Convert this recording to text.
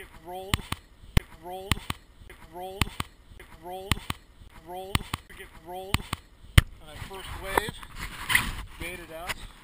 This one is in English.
it rolled, it rolled, it rolled, it rolled, rolled, it rolled, and I first wave, gated out.